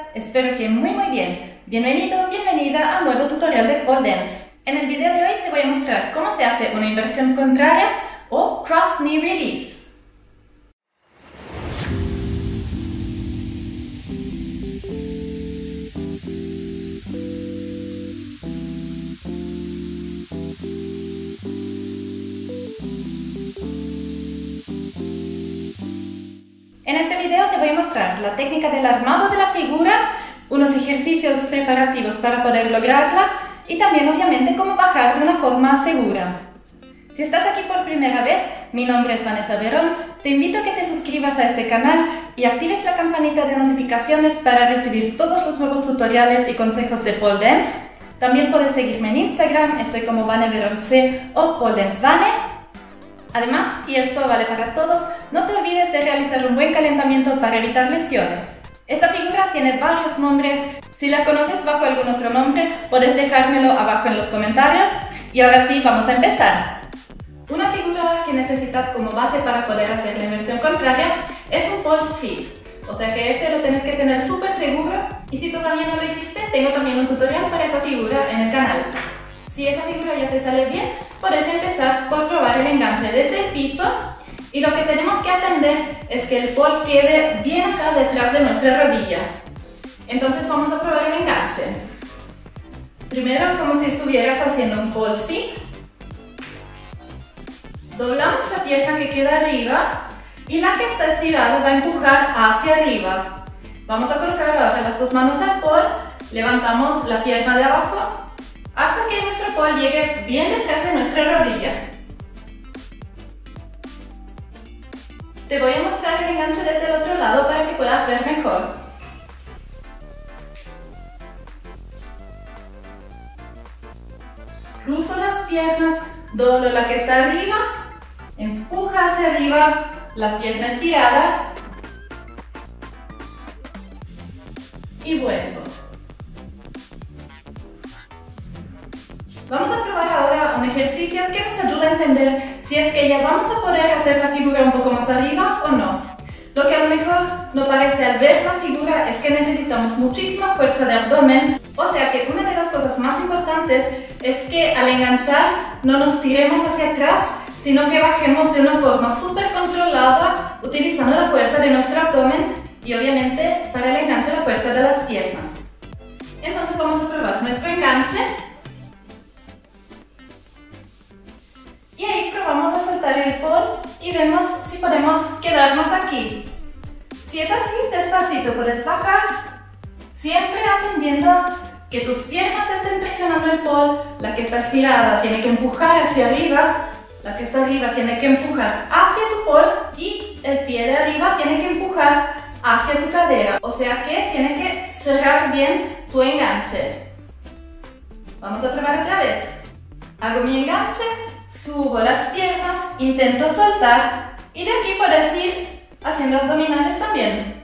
espero que muy bien. Bienvenido, bienvenida a un nuevo tutorial de pole dance. En el video de hoy te voy a mostrar cómo se hace una inversión contraria o cross knee release. En este video te voy a mostrar la técnica del armado de la figura, unos ejercicios preparativos para poder lograrla y también obviamente cómo bajar de una forma segura. Si estás aquí por primera vez, mi nombre es Vanessa Verón, te invito a que te suscribas a este canal y actives la campanita de notificaciones para recibir todos los nuevos tutoriales y consejos de pole dance. También puedes seguirme en Instagram, estoy como VaneVeronC o Pole Dance Vane. Además, y esto vale para todos, no te olvides de realizar un buen calentamiento para evitar lesiones. Esta figura tiene varios nombres, si la conoces bajo algún otro nombre, puedes dejármelo abajo en los comentarios. Y ahora sí, vamos a empezar. Una figura que necesitas como base para poder hacer la inversión contraria es un pole seat. O sea que ese lo tienes que tener súper seguro, y si todavía no lo hiciste, tengo también un tutorial para esa figura en el canal. Si esa figura ya te sale bien, puedes empezar por probar el enganche desde el piso, y lo que tenemos que atender es que el pole quede bien acá detrás de nuestra rodilla. Entonces vamos a probar el enganche. Primero, como si estuvieras haciendo un pole seat, doblamos la pierna que queda arriba y la que está estirada va a empujar hacia arriba. Vamos a colocar ahora las dos manos al pole, levantamos la pierna de abajo hasta que nuestro pole llegue bien detrás de nuestra rodilla. Te voy a mostrar el enganche desde el otro lado para que puedas ver mejor. Cruzo las piernas, doblo la que está arriba, empuja hacia arriba la pierna estirada y vuelvo. Vamos a probar ahora un ejercicio que nos ayuda a entender si es que ya vamos a poder hacer la figura un poco más arriba o no. Lo que a lo mejor no parece al ver la figura es que necesitamos muchísima fuerza de abdomen, o sea que una de las cosas más importantes es que al enganchar no nos tiremos hacia atrás, sino que bajemos de una forma súper controlada, utilizando la fuerza de nuestro abdomen y obviamente para el enganche la fuerza de las piernas. Entonces vamos a probar nuestro enganche. Y ahí probamos a soltar el pole y vemos si podemos quedarnos aquí. Si es así, despacito puedes bajar, siempre atendiendo que tus piernas estén presionando el pole. La que está estirada tiene que empujar hacia arriba, la que está arriba tiene que empujar hacia tu pole y el pie de arriba tiene que empujar hacia tu cadera. O sea que tiene que cerrar bien tu enganche. Vamos a probar otra vez. Hago mi enganche, subo las piernas, intento soltar y de aquí puedes ir haciendo abdominales también.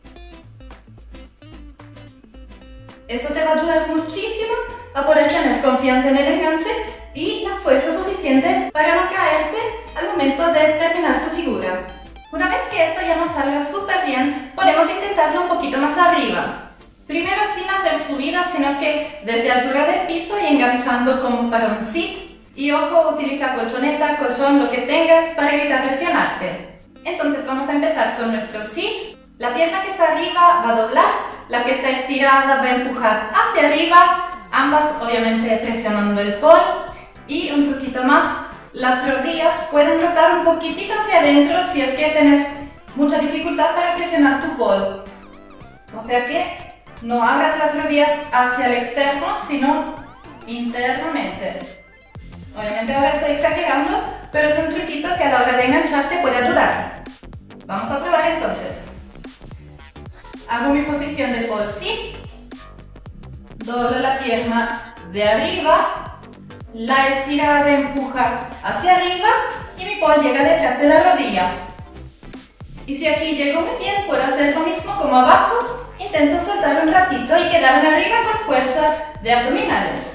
Eso te va a ayudar muchísimo a poder tener confianza en el enganche y la fuerza suficiente para no caerte al momento de terminar tu figura. Una vez que esto ya nos salga súper bien, podemos intentarlo un poquito más arriba. Primero sin hacer subidas, sino que desde altura del piso y enganchando como para un sit. Y ojo, utiliza colchoneta, colchón, lo que tengas para evitar lesionarte. Entonces vamos a empezar con nuestro sit. La pierna que está arriba va a doblar, la que está estirada va a empujar hacia arriba, ambas obviamente presionando el pole. Y un truquito más, las rodillas pueden rotar un poquitito hacia adentro si es que tienes mucha dificultad para presionar tu pole. O sea que no abras las rodillas hacia el externo, sino internamente. Obviamente ahora estoy exagerando, pero es un truquito que a la hora de enganchar te puede ayudar. Vamos a probar entonces. Hago mi posición de pole seat, doblo la pierna de arriba, la estirada empuja hacia arriba y mi pole llega detrás de la rodilla. Y si aquí llego muy bien, puedo hacer lo mismo como abajo, intento soltar un ratito y quedarme arriba con fuerza de abdominales.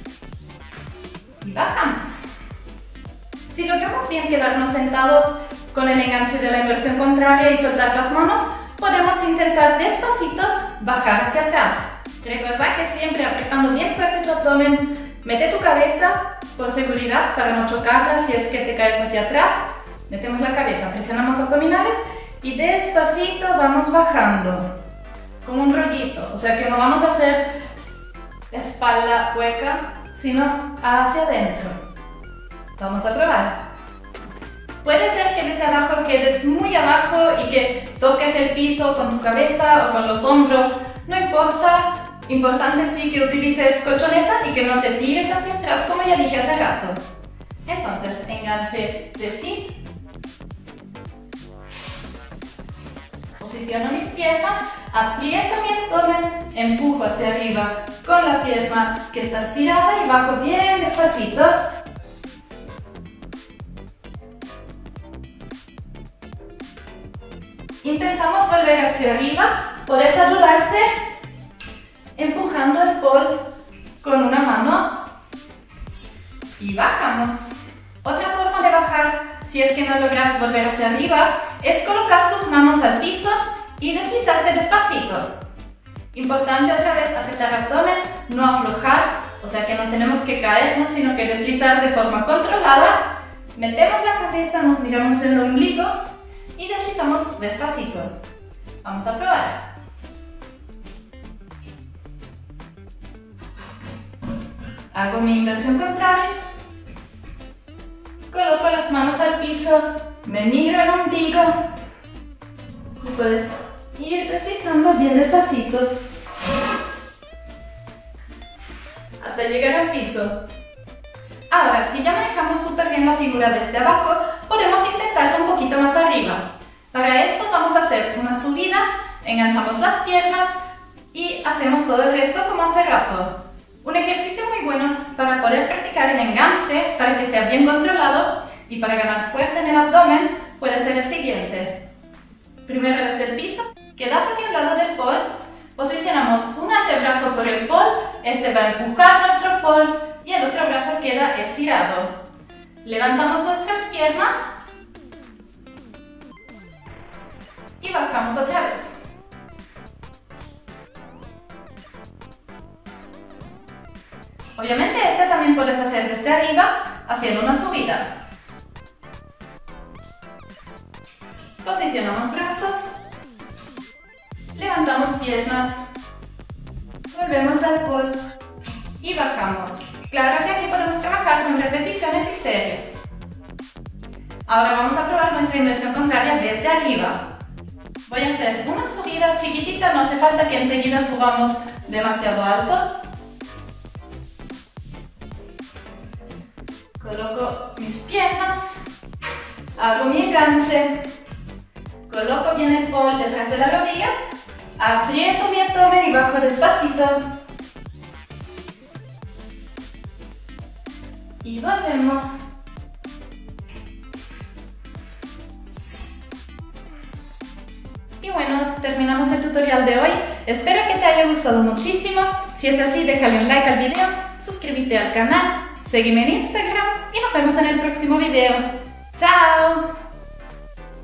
Y bajamos. Si logramos bien quedarnos sentados con el enganche de la inversión contraria y soltar las manos, podemos intentar despacito bajar hacia atrás. Recuerda que siempre apretando bien fuerte tu abdomen, mete tu cabeza por seguridad para no chocarla si es que te caes hacia atrás. Metemos la cabeza, presionamos abdominales y despacito vamos bajando, como un rollito, o sea que no vamos a hacer espalda hueca, sino hacia adentro. Vamos a probar. Puede ser que desde abajo quedes muy abajo y que toques el piso con tu cabeza o con los hombros, no importa. Importante sí que utilices colchoneta y que no te tires hacia atrás como ya dije hace rato. Entonces, enganche de sí. Posiciono mis piernas, aprieto mi abdomen, empujo hacia arriba con la pierna que está estirada y bajo bien despacito. Intentamos volver hacia arriba, puedes ayudarte empujando el pol con una mano y bajamos. Otra forma de bajar, si es que no logras volver hacia arriba, es colocar tus manos al piso y deslizarte despacito. Importante otra vez apretar el abdomen, no aflojar, o sea que no tenemos que caernos, sino que deslizar de forma controlada. Metemos la cabeza, nos miramos el ombligo y deslizamos despacito. Vamos a probar. Hago mi inversión contraria, coloco las manos al piso, me miro el ombligo y puedes ir deslizando bien despacito hasta llegar al piso. Ahora, si ya manejamos súper bien la figura desde abajo, podemos intentarlo un poquito más arriba. Para esto vamos a hacer una subida, enganchamos las piernas y hacemos todo el resto como hace rato. Un ejercicio muy bueno para poder practicar el enganche, para que sea bien controlado y para ganar fuerza en el abdomen puede ser el siguiente. Primero desde el piso, quedas hacia un lado del pol, posicionamos un antebrazo por el pol, este va a empujar nuestro pol y el otro brazo queda estirado. Levantamos nuestras piernas y bajamos otra vez. Obviamente este también puedes hacer desde arriba, haciendo una subida. Posicionamos brazos, levantamos piernas, volvemos al pol y bajamos. Claro que aquí podemos trabajar con repeticiones y series. Ahora vamos a probar nuestra inversión contraria desde arriba. Voy a hacer una subida chiquitita, no hace falta que enseguida subamos demasiado alto. Coloco mis piernas, hago mi enganche, coloco bien el pol detrás de la rodilla, aprieto mi abdomen y bajo despacito. Y volvemos. Y bueno, terminamos el tutorial de hoy. Espero que te haya gustado muchísimo. Si es así, déjale un like al video, suscríbete al canal, sígueme en Instagram y nos vemos en el próximo video. ¡Chao!